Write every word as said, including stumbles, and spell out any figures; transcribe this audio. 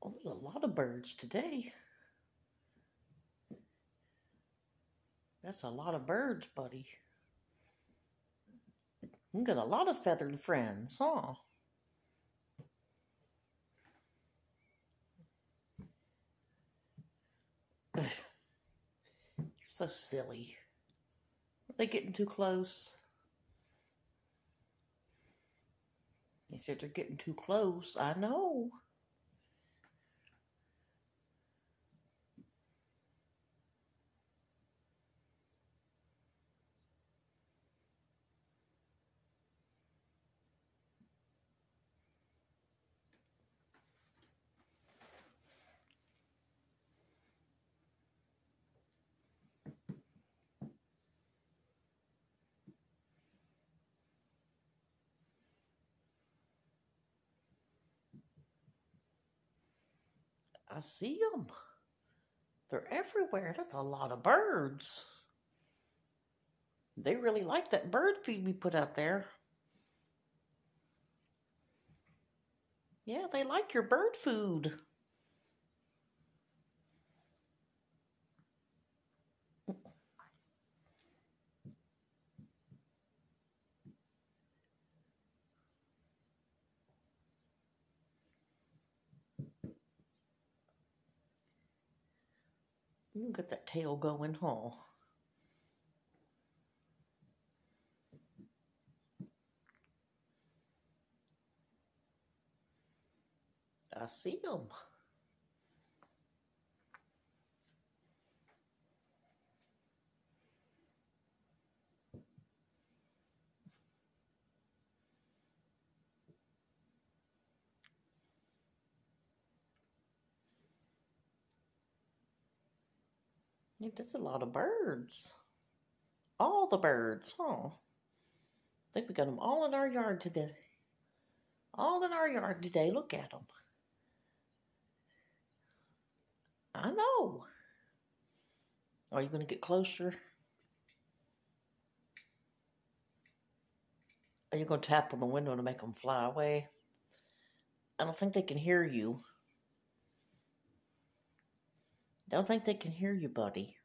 Oh, there's a lot of birds today. That's a lot of birds, buddy. You got a lot of feathered friends, huh? You're so silly. Are they getting too close? They said they're getting too close. I know. I see them. They're everywhere. That's a lot of birds. They really like that bird feed we put out there. Yeah, they like your bird food. You get that tail going, huh? I see them. Yeah, that's a lot of birds. All the birds, huh? I think we got them all in our yard today. All in our yard today. Look at them. I know. Are you going to get closer? Are you going to tap on the window to make them fly away? I don't think they can hear you. Don't think they can hear you, buddy.